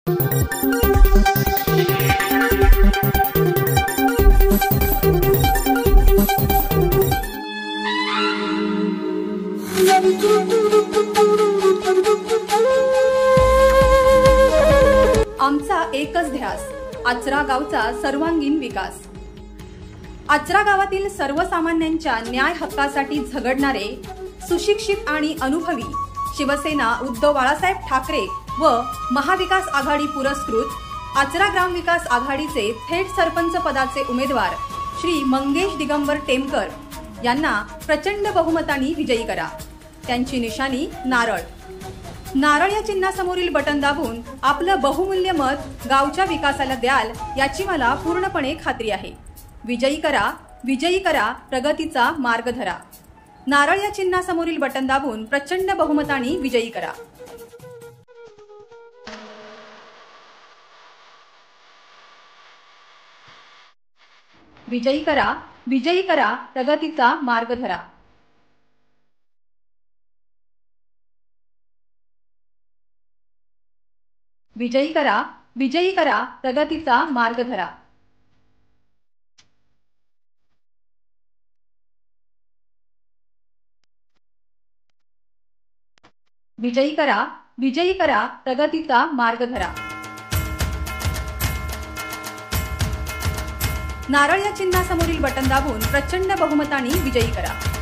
आमचा एकच ध्यास, आचरा गावचा सर्वांगीण विकास। आचरा गावातील सर्वसामान्यांच्या न्याय हक्कासाठी झगडणारे सुशिक्षित आणि अनुभवी शिवसेना उद्धव बाळासाहेब ठाकरे व महाविकास आघाडी पुरस्कृत आचरा ग्रामविकास आघाडीचे थेट सरपंच पदाचे उमेदवार श्री मंगेश दिगंबर टेमकर यांना प्रचंड बहुमताने विजयी करा। त्यांची निशाणी नारळ। नारळ या चिन्हासमोरील बटन दाबून आपलं बहुमूल्य मत गावच्या विकासाला द्याल याची मला पूर्णपणे खात्री आहे। विजयी करा, विजयी करा, प्रगतीचा मार्ग धरा। नारळ या चिन्हासमोरील बटन दाबून प्रचंड बहुमताने विजयी करा। विजयी करा, विजयी करा, प्रगतीचा मार्ग धरा। विजयी करा, विजयी करा, प्रगतीचा मार्ग धरा। विजयी करा, विजयी करा, प्रगतीचा मार्ग धरा। नारळ या चिन्हासमोरील बटन दाबून प्रचंड बहुमताने विजयी करा।